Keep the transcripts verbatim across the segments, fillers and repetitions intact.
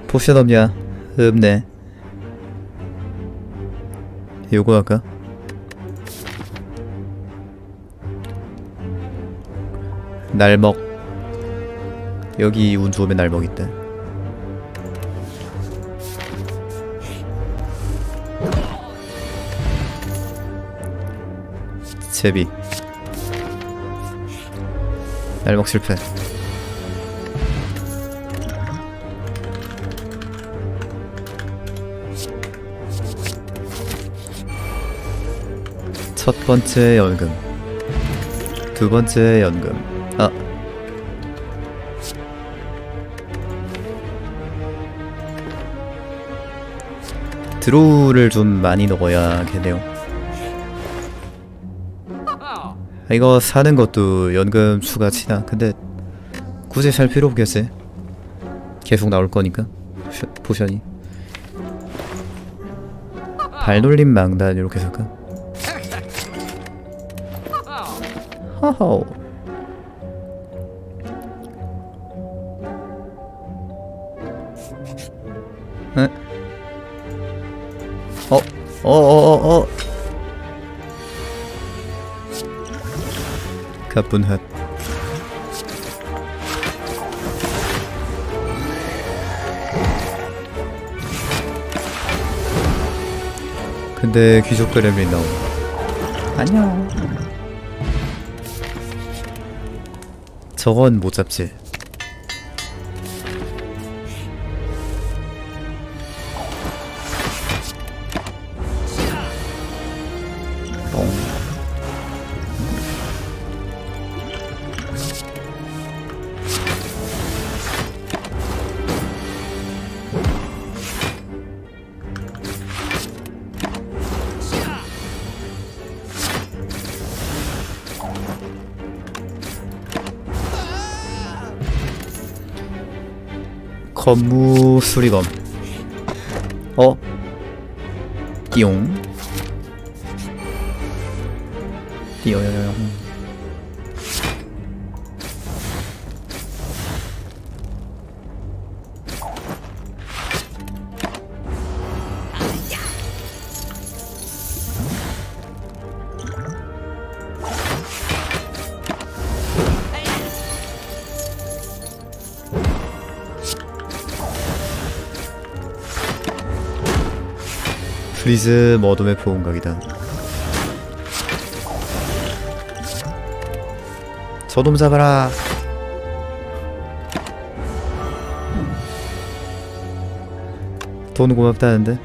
포션 없냐? 없네. 요거 할까? 날먹. 여기 운 좋으면 날먹 있다. 제비. 날먹 실패. 첫 번째 연금, 두 번째 연금. 아, 드로우를 좀 많이 넣어야겠네요. 아, 이거 사는 것도 연금 추가 치나? 근데 굳이 살 필요 없겠지? 계속 나올 거니까 포션, 포션이. 발놀림 망단 이렇게 살까? 허허. 에? 어? 어어어어 어. 가뿐핫. 근데 귀족 그램이 나오. 안녕. 저건 못 잡지. 뻥. 검무 수리검. 어? 띠용. 띠용용. 프리즈 머덤의 보온각이다. 저놈 잡아라. 돈 고맙다는데?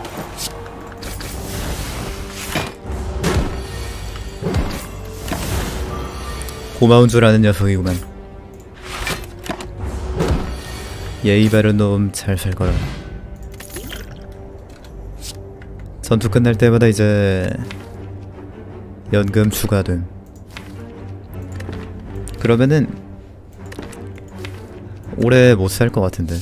고마운 줄 아는 녀석이구만. 예의 바른 놈 잘 살거라. 전투 끝날 때마다 이제 연금 추가됨. 그러면은 오래 못 살 것 같은데.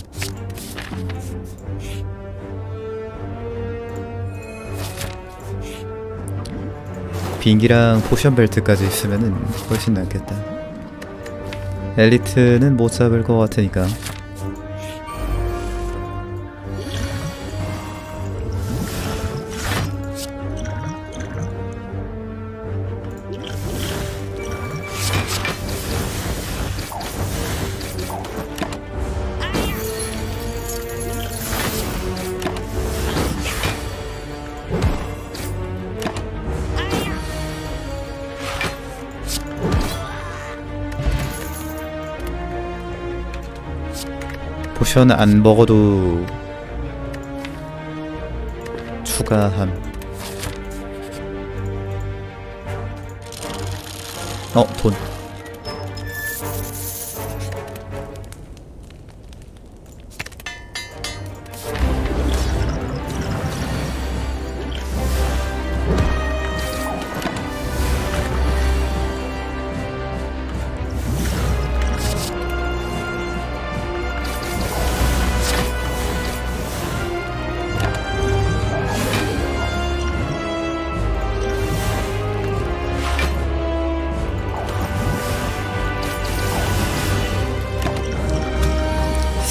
빙기랑 포션 벨트까지 있으면은 훨씬 낫겠다. 엘리트는 못 잡을 것 같으니까. 포션 안 먹어도 추가함. 어, 돈.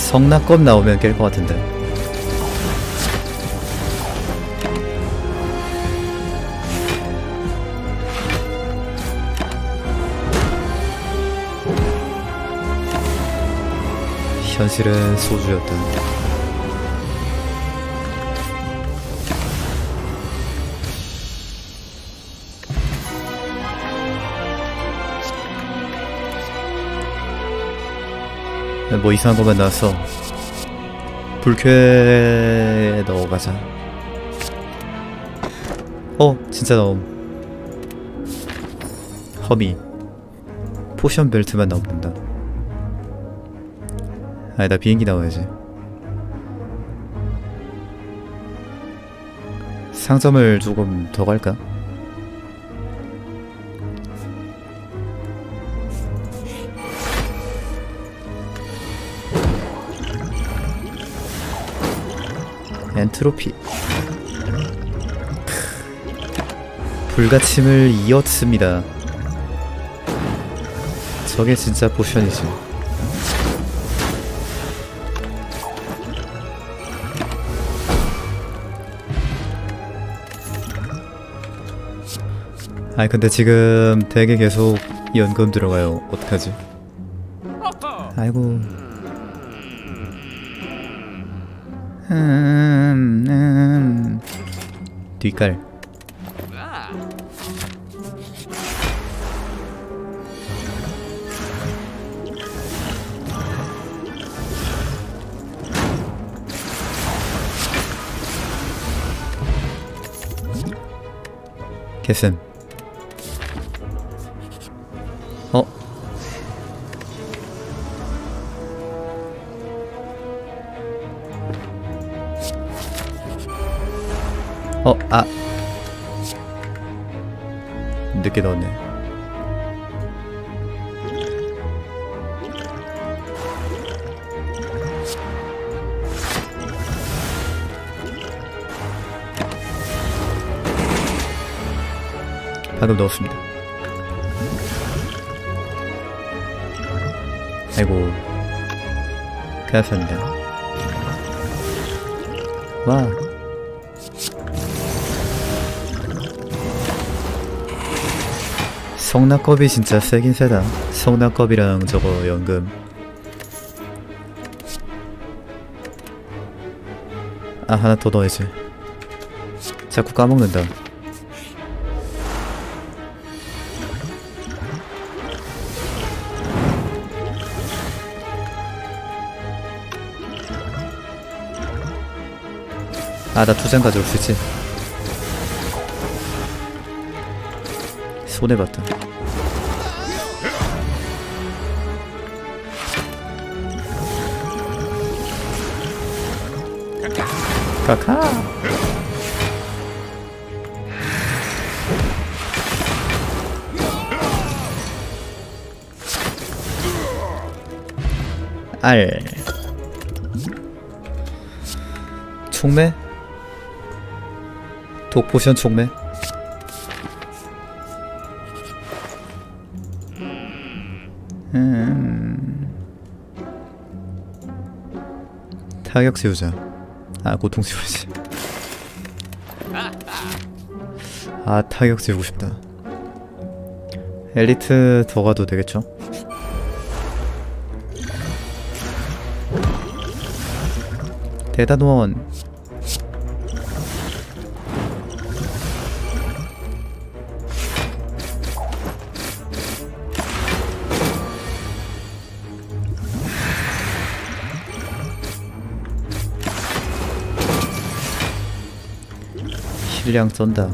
성낙검 나오면 깰 것 같은데. 현실은 소주였다. 뭐 이상한 것만 나왔어. 불쾌 넣어가자. 어 진짜 나옴. 허미 포션 벨트만 나온다. 아니다, 비행기 나와야지. 상점을 조금 더 갈까? 엔트로피. 불가침을 이었습니다. 저게 진짜 포션이지. 아니 근데 지금 덱에 계속 연금 들어가요. 어떡하지? 아이고. 음, 음. 뒷갈. 개쌤. 어? 어, 아. 늦게 넣었네. 방금 넣었습니다. 아이고. 감사합니다. 와. 성낙겁이 진짜 세긴 세다. 성낙겁이랑 저거 연금. 아, 하나 더 넣어야지. 자꾸 까먹는다. 아, 나 두 장 가져올 수 있지. 손해봤다. 카카. 알. 촉매? 독포션 촉매? 음... 타격 씌우자. 아, 고통 씌우지. 아, 타격 씌우고 싶다. 엘리트 더 가도 되겠죠? 대단원. 힐량 쩐다.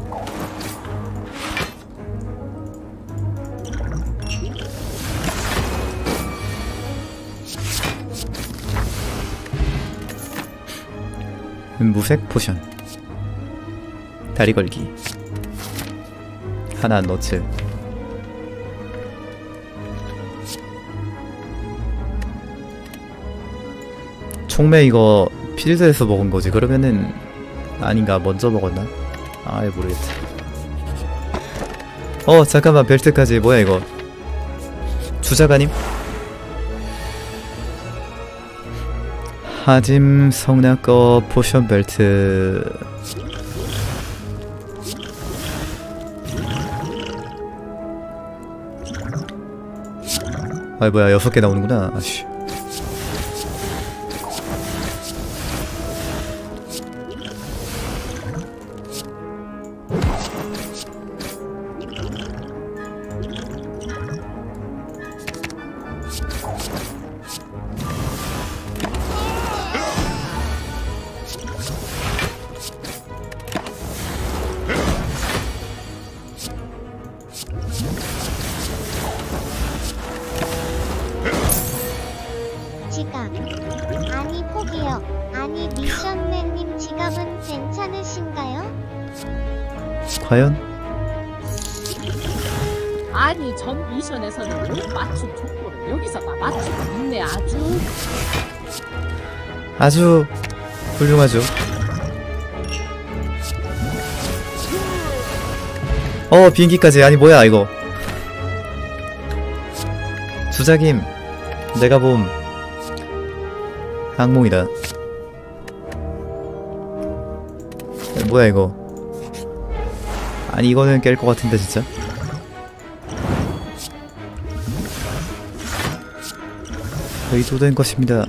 무색 포션. 다리 걸기. 하나 넣지. 촉매 이거 필드에서 먹은 거지. 그러면은 아닌가, 먼저 먹었나? 아예 모르겠다. 어 잠깐만, 벨트까지. 뭐야 이거? 주작 아님? 하짐 성나꺼 포션 벨트. 아이 뭐야 여섯 개 나오는구나. 아씨. 지갑. 아니 포기요. 아니 미션맨님 지갑은 괜찮으신가요? 과연? 아니 전 미션에서는 못 맞춘 족보를 여기서 다 맞추고 있네. 아주 아주 훌륭하죠. 어 비행기까지. 아니 뭐야 이거. 주작임. 내가 봄 악몽이다. 뭐야 이거. 아니 이거는 깰 것 같은데 진짜. 의도된 것입니다.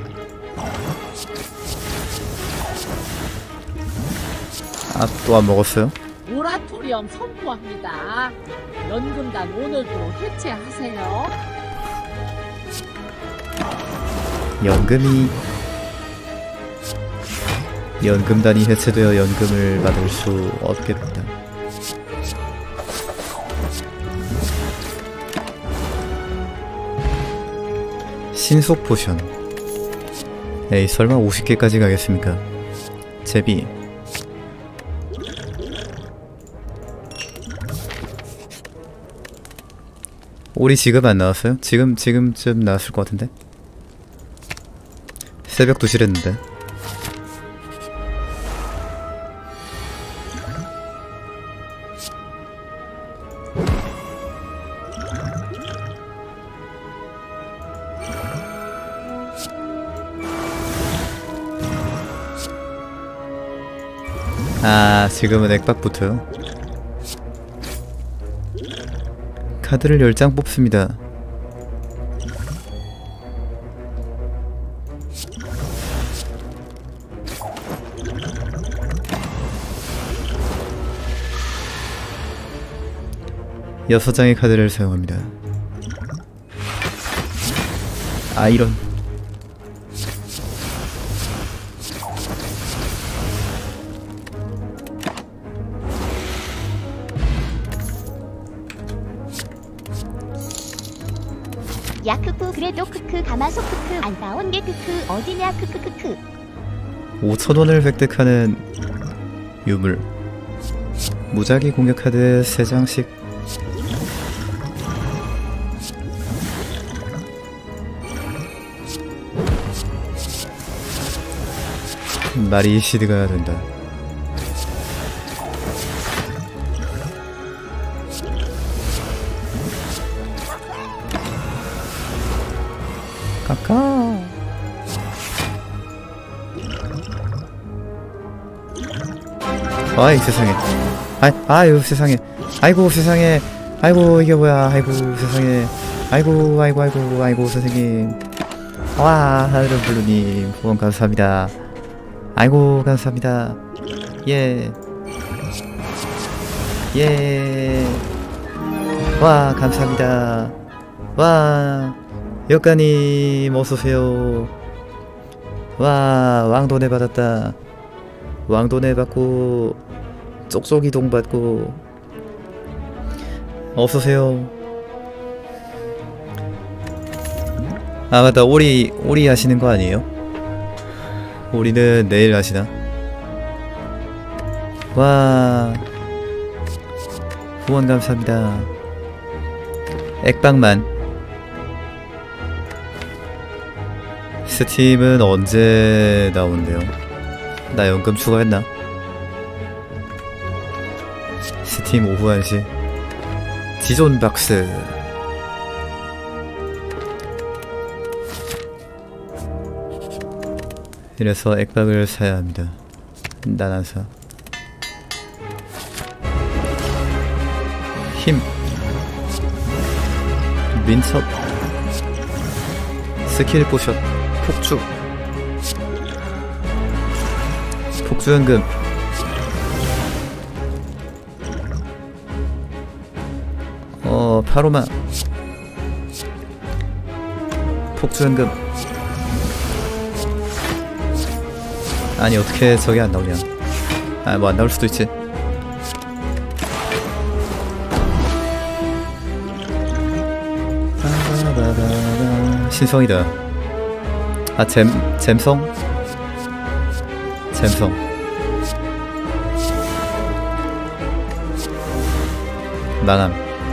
아 또 안 먹었어요? 모라토리엄 선포합니다. 연금단 오늘부로 해체하세요. 연금이 연금단이 해체되어 연금을 받을 수 없게 된다. 신속 포션. 에이 설마 오십 개까지 가겠습니까? 제비. 오리 지금 안 나왔어요? 지금 지금쯤 나왔을 것 같은데. 새벽 두 시랬는데. 아 지금은 액박부터요. 카드를 열 장 뽑습니다. 여섯 장의 카드를 사용합니다. 아 이런. 야크쿠 그래도 크크 가마소 크크 안 나온 게 크크 어디냐 크크크크. 오천 원을 획득하는 유물. 무작위 공격 카드 세 장씩. 말이 시드가 된다. 까까. 아이 세상에. 아, 아유 세상에. 아이고 세상에. 아이고 이게 뭐야. 아이고 세상에. 아이고 아이고 아이고 아이고 선생님. 와 하늘은 블루님 후원 감사합니다. 아이고 감사합니다. 예. 예. 와 감사합니다. 와 역가님 어서오세요. 와 왕돈에 받았다. 왕돈에 받고 쪽쪽이동 받고 어서오세요. 아 맞다 오리 오리 하시는 거 아니에요? 우리는 내일 하시나? 와 후원 감사합니다. 액박만. 스팀은 언제 나오는데요? 나 연금 추가했나? 스팀 오후 한 시. 지존 박스. 이래서 액박을 사야 합니다. 난 안 사. 힘, 민첩, 스킬 포션, 폭주, 폭주 연금, 어 파로마, 폭주 연금. 아니 어떻게 저게 안 나오냐? 아 뭐 안 나올 수도 있지. 신성이다. 아 잼, 잼성? 잼성. 망함.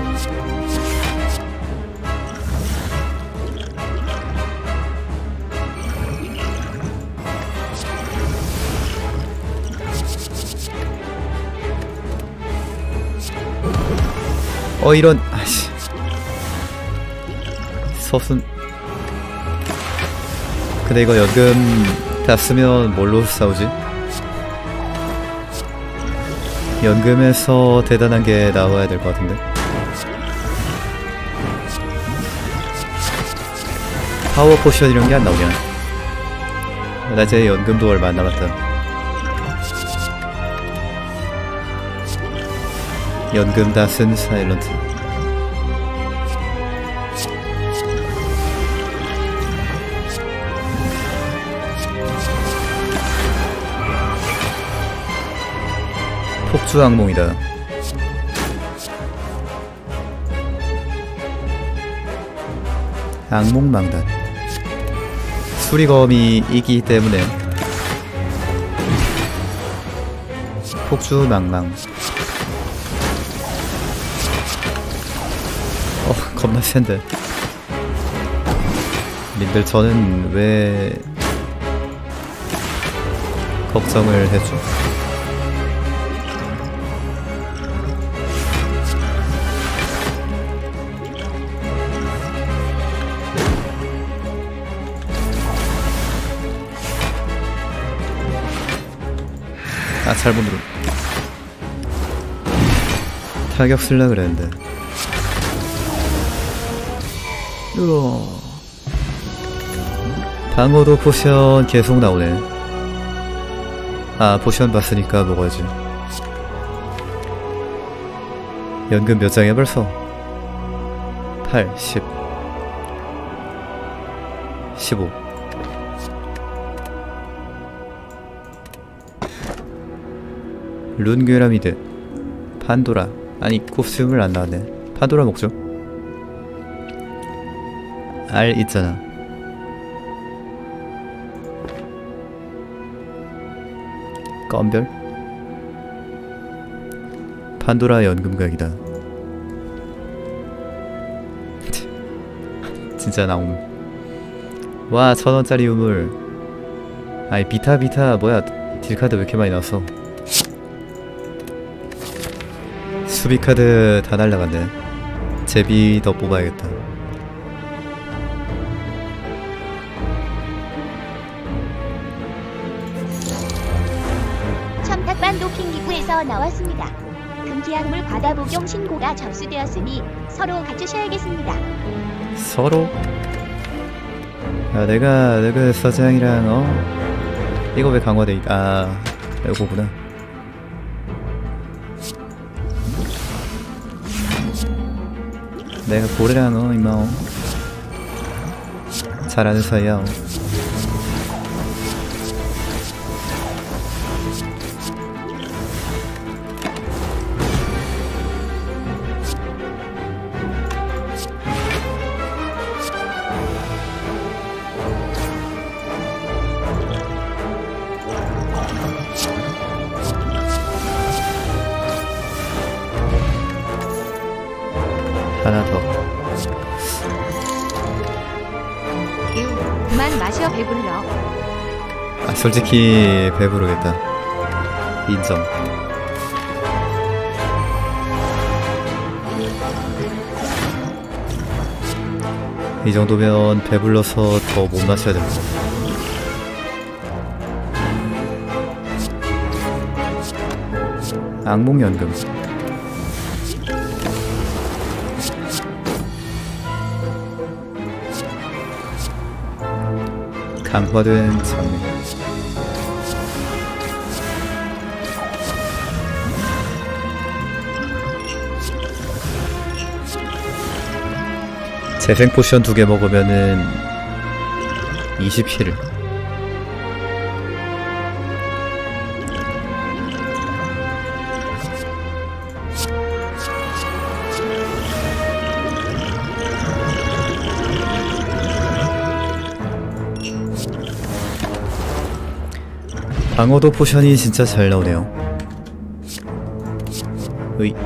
어 이런. 아씨. 서순. 근데 이거 연금 다 쓰면 뭘로 싸우지? 연금에서 대단한 게 나와야 될 것 같은데. 파워 포션 이런 게 안 나오냐? 나 이제 연금도 얼마 안 남았다. 연금 다 쓴 사일런트. 폭주 악몽이다. 악몽망단. 수리검이 이기 때문에 폭주 망망. 어 겁나 센데. 님들 저는 왜 걱정을 해줘? 아 잘못 누르. 타격 쓸라 그랬는데. 으어. 방어도 포션 계속 나오네. 아 포션 봤으니까 먹어야지. 연금 몇 장이야 벌써? 팔, 십, 십오. 룬괴라미드, 판도라. 아니 코스튬을 안 나왔네. 판도라 먹죠. 알 있잖아. 껌별. 판도라 연금각이다. 진짜 나옴. 와 천원짜리 유물. 아니 비타 비타 뭐야. 딜카드 왜 이렇게 많이 나왔어. 수비카드 다 날라갔네. 제비 더 뽑아야겠다. 첨탑반 도킹 기구에서 나왔습니다. 금기약물 과다 복용 신고가 접수되었으니 서로 갖추셔야겠습니다. 서로? 아 내가 내가 서장이랑 어? 이거 왜 강화돼 있.. 아 이거구나. 내가 고래랑 어 임마 어. 잘 아는 사이야 어. 하나 더. 에우, 그만 마셔 배불러. 아 솔직히 배부르겠다. 인정. 이 정도면 배불러서 더 못 마셔야 됩니다. 악몽연금. 강화된 장미. 재생 포션 두 개 먹으면은 이십 힐. 방어도 포션이 진짜 잘 나오네요. 으이.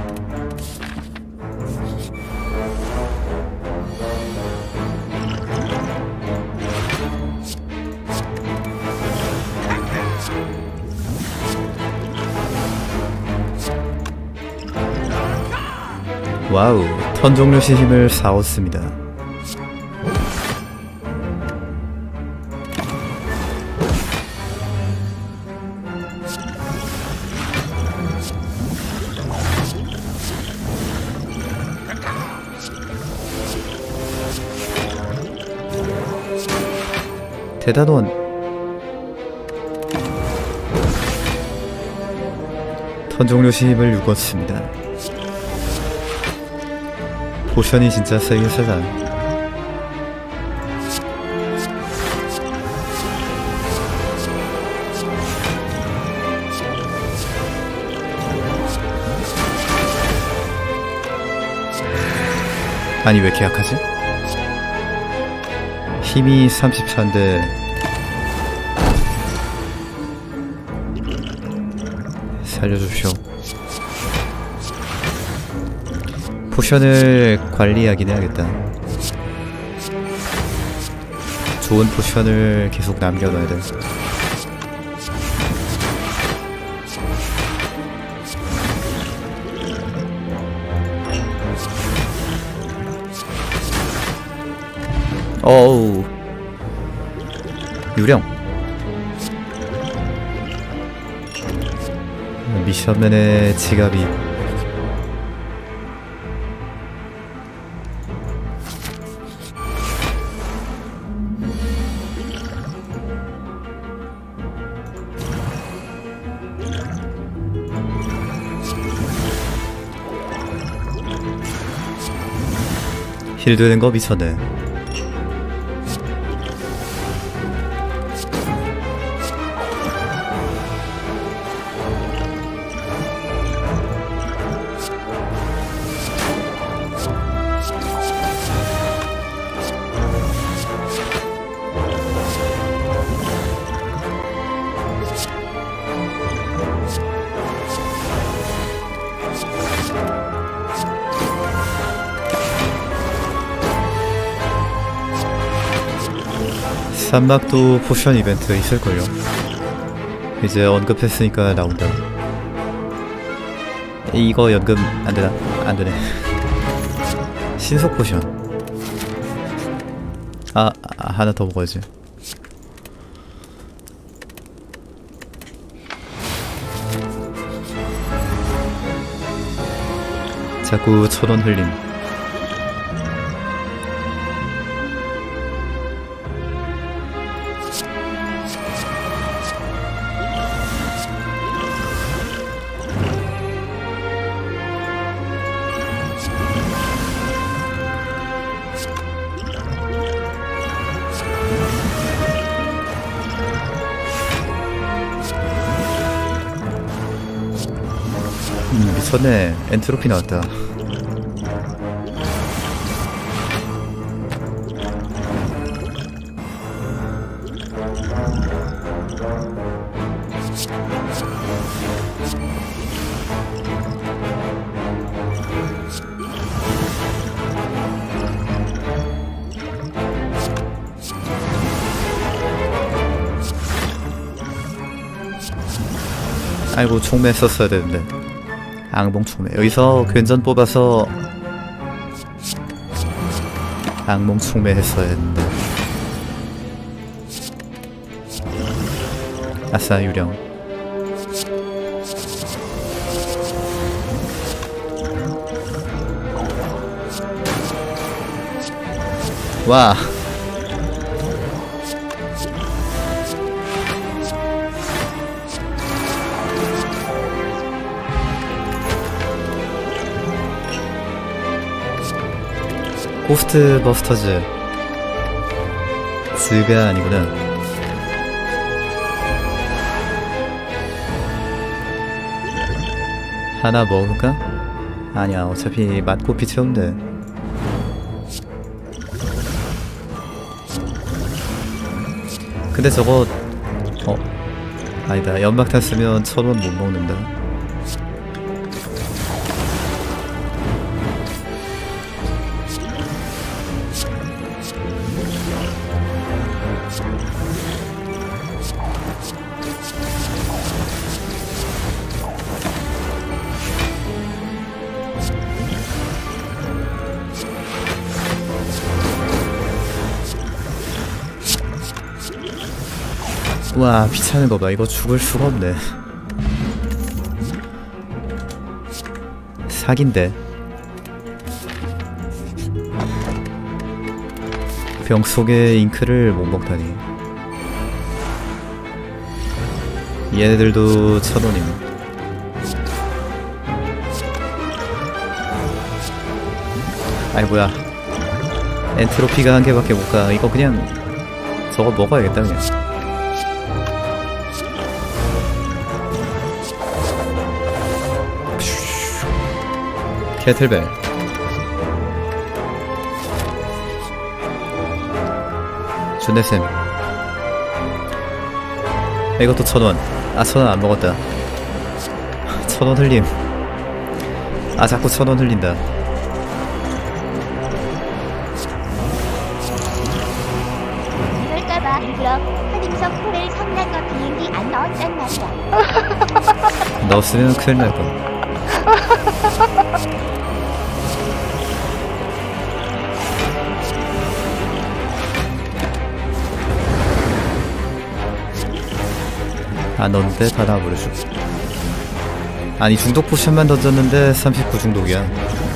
와우, 턴 종료 시 힘을 사왔습니다. 대단원. 턴 종료 시 힘을 육었습니다. 포션이 진짜 세긴 세다. 아니 왜 이렇게 약하지? 힘이 삼십사인데 살려주십시오. 포션을 관리하긴 해야겠다. 좋은 포션을 계속 남겨놔야 돼. 어우, 유령. 미션맨의 지갑이 힐 되는 거 미쳤네. 산막도 포션 이벤트 있을걸요. 이제 언급했으니까 나온다. 이거 연금 안되나? 안되네. 신속 포션. 아, 아 하나 더 먹어야지. 자꾸 천원 흘림. 음, 미쳤네. 엔트로피 나왔다. 아이고, 총매 썼어야 되는데. 악몽 총매. 여기서 괜전 뽑아서 악몽 총매 했어야 했는데. 아싸, 유령. 와. 고스트 버스터즈 즈가 아니구나. 하나 먹을까? 아니야, 어차피 맛고피 채운데. 근데 저거 어 아니다, 연막탄 쓰면 천 원 못 먹는다. 와, 귀찮은 거 봐. 이거 죽을 수가 없네. 사기인데. 병 속에 잉크를 못 먹다니. 얘네들도 천 원이네. 아이고야. 엔트로피가 한 개밖에 못 가. 이거 그냥 저거 먹어야겠다 그냥. 캐틀벨. 준네쌤. 이것도 천원. 아, 천원 안 먹었다. 천원 흘림. 아, 자꾸 천원 흘린다. 이럴까봐 일부러 한임석 호를 성난거 비행기 안 넣었단 말이야. 넣었으면 큰일 날 뻔. 안 넣었는데 다 나와버려줘. 아니, 중독 포션만 던졌는데 삼십구 중독이야.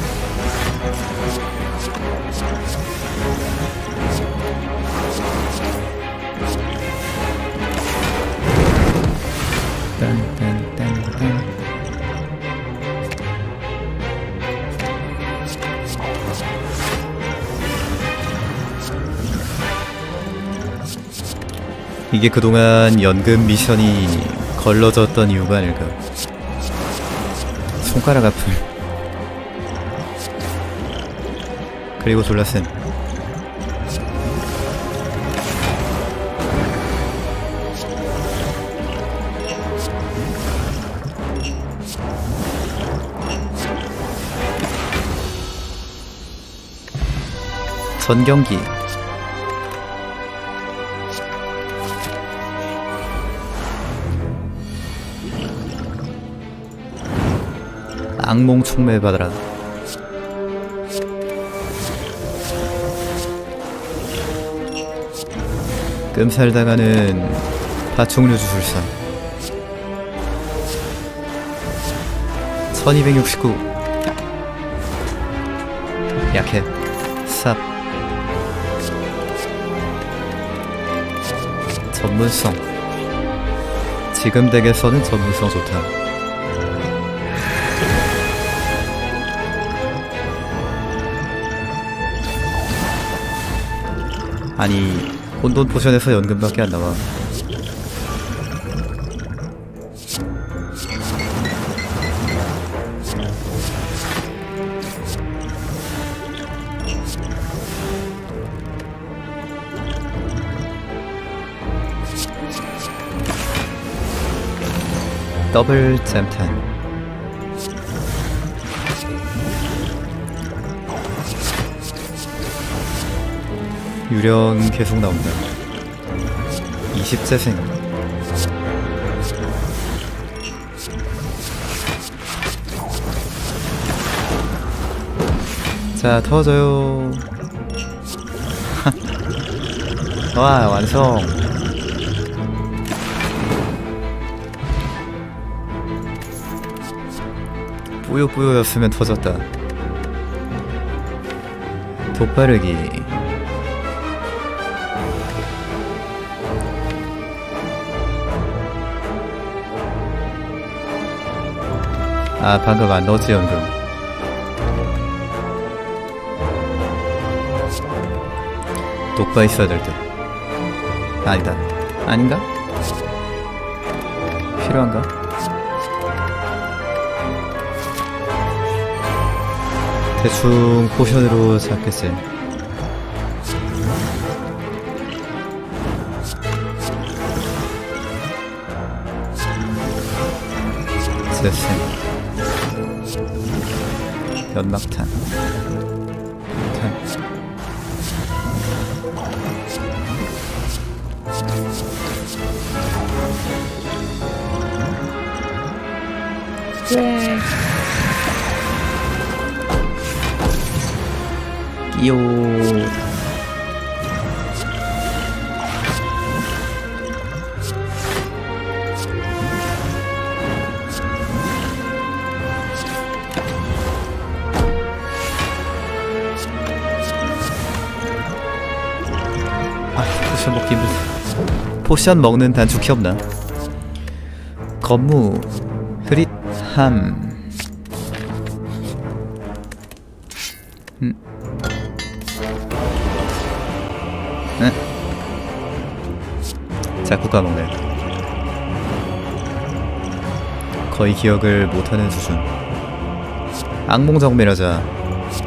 딴딴딴딴. 이게 그동안 연금 미션이 걸러졌던 이유가 아닐까. 손가락 아픔. 그리고 졸라쌤. 전경기. 악몽 촉매 받아라. 끔살당하는 파충류 주술사. 천이백육십구. 약해. 삽. 전문성. 지금 덱에서는 전문성 좋다. 아니, 혼돈 포션에서 연금밖에 안 나와. 더블 잼탄. 유령 계속 나온다. 이십 재생. 자, 터져요. 와, 완성. 뿌요뿌요였으면 터졌다. 돋바르기. 아 방금 안 넣었지 연금. 녹바 있어야 될 듯. 아니다. 아닌가? 필요한가? 대충 포션으로 잡겠지. 세생 연막탄 탄 예. 끼요. 아, 포션 먹기 힘들다. 포션 먹는 단축키 없나? 건무 흐릿함. 음. 응? 자꾸 까먹네. 거의 기억을 못하는 수준. 악몽정밀하자.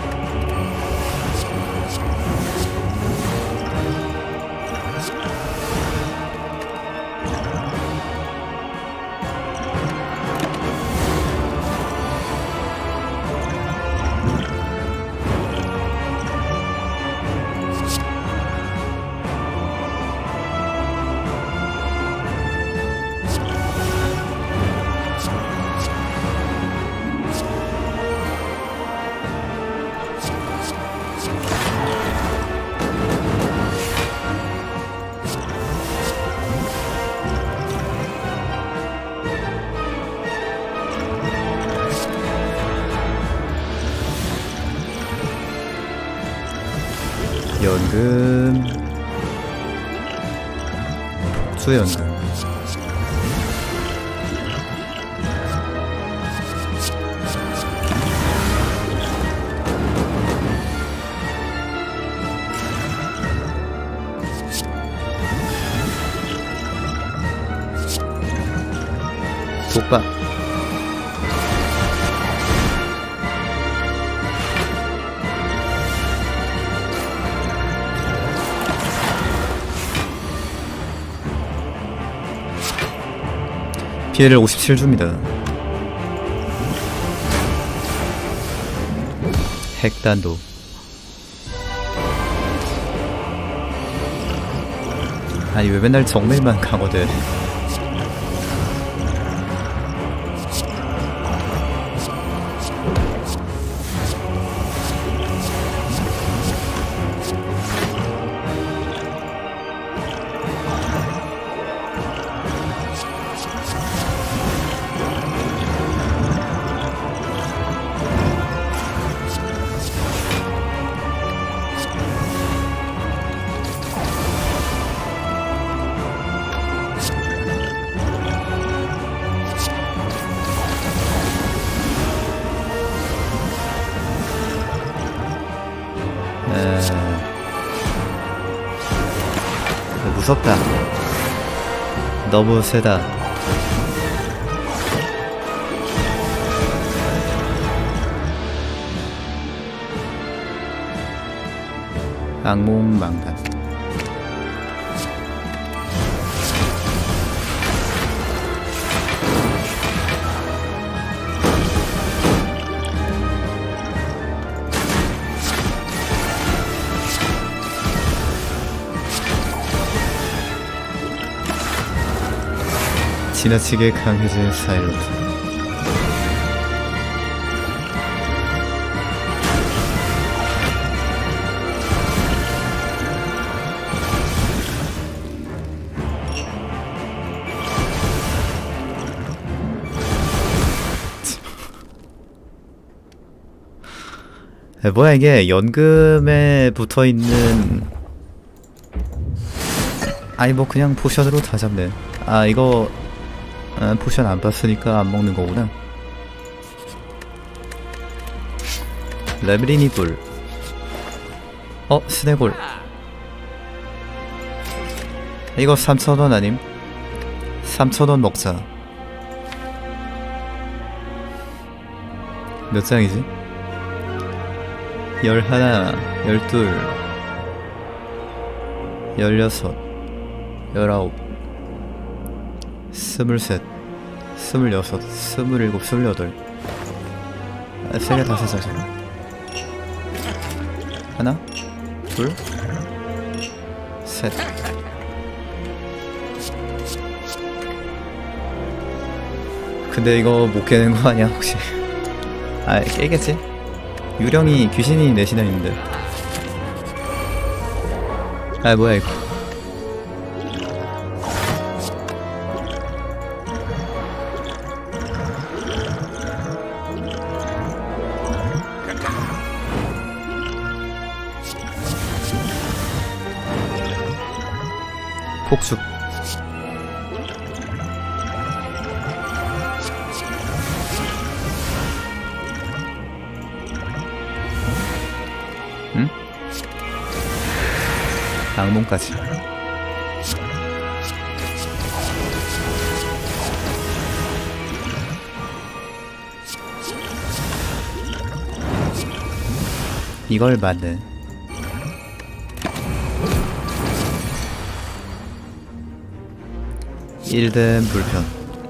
연금 수연금 독박 피해를 오십칠 줍니다. 핵단도 아니 왜 맨날 정밀만 강화돼. 무섭다. 너무 세다. 악몽망단 지나치게 강해진 사일런트. 뭐야 이게 연금에 붙어있는 아니 뭐 그냥 포션으로 다 잡네. 아 이거 아, 포션 안 봤으니까 안 먹는 거구나. 레브리니 불. 어? 스네골. 이거 삼천 원 아님? 삼천 원 먹자. 몇 장이지? 열하나, 열둘, 열여섯, 열아홉, 스물셋, 스물여섯, 스물일곱, 스물여덟. 아, 세 개 다 사자, 저거. 하나, 둘, 셋. 근데 이거 못 깨는 거 아니야, 혹시? 아, 깨겠지? 유령이 귀신이 넷이나 있는데. 아, 뭐야 이거. 폭죽. 응? 악몽까지. 이걸 맞네. 일댐 불편.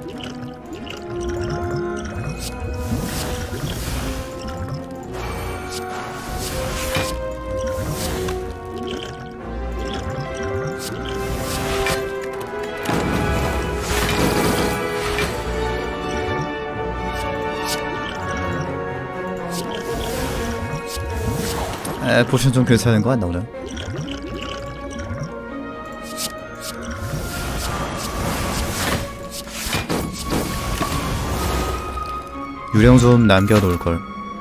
에, 포션 좀 괜찮은 거 안 나오나? 유령 좀 남겨놓을걸.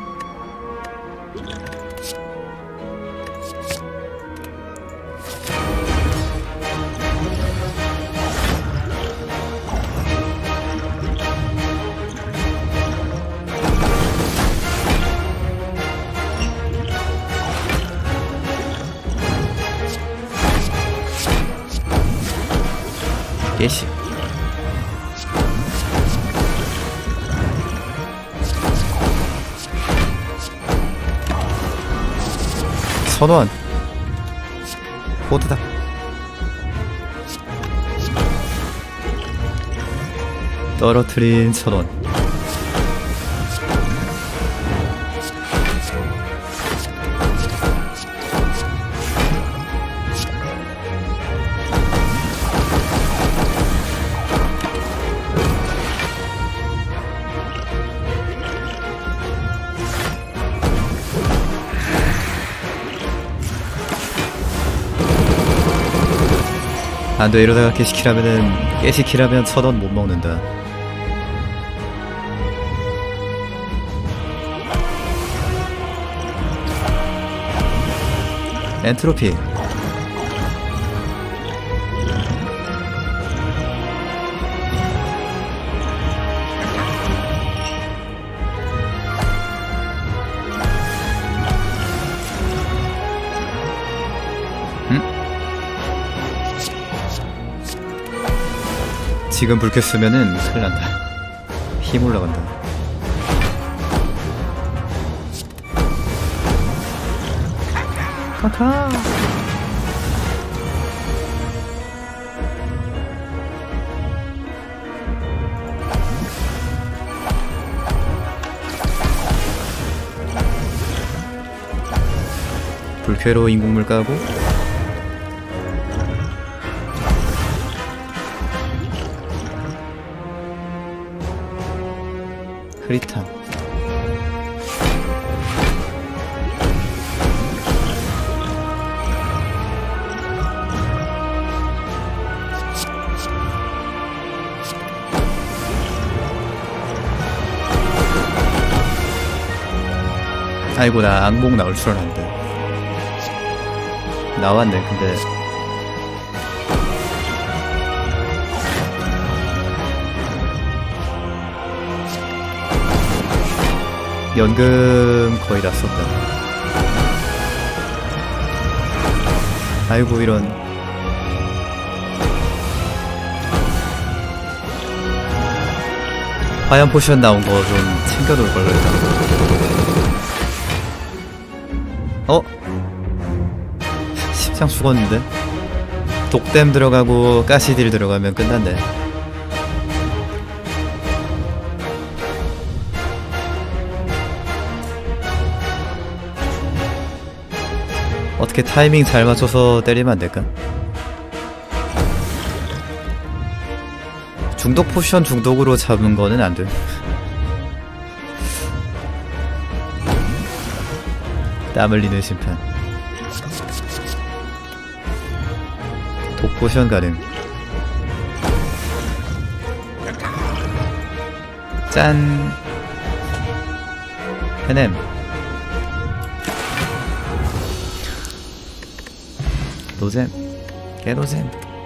예시. 선원. 보드다. 떨어뜨린 선원. 안돼, 이러다가 깨시키라면은 깨시키라면 천원 못 먹는다. 엔트로피. 지금 불 켰으면은 큰일 난다. 힘 올라간다. 카카. 불쾌로 인공물 까고. 흐릿함. 아이고, 나 악몽 나올 줄 알았는데. 나왔네. 근데 연금 거의 다 썼다. 아이고 이런. 화염 포션 나온 거 좀 챙겨둘 걸 그랬다. 어? 십장 죽었는데? 독댐 들어가고 가시딜 들어가면 끝난대. 어떻게 타이밍 잘 맞춰서 때리면 안 될까? 중독 포션 중독으로 잡은 거는 안 돼. 땀 흘리는 심판. 독 포션 가능. 짠. 해냄. 노잼. 개노잼.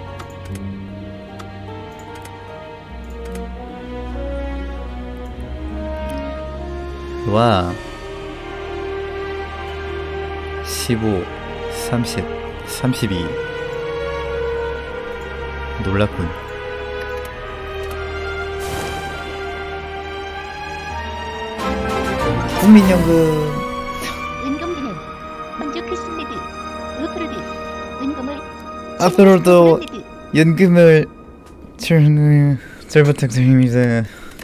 와. 십오, 삼십, 삼십이. 놀랍군. 국민연금. 은금비는 먼저 크신데드 으프로드 은금을 앞으로도 연금을 잘, 잘 부탁드립니다.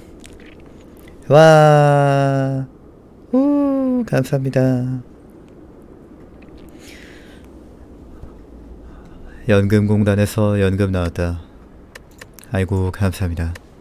와, 우, 감사합니다. 연금공단에서 연금 나왔다. 아이고 감사합니다.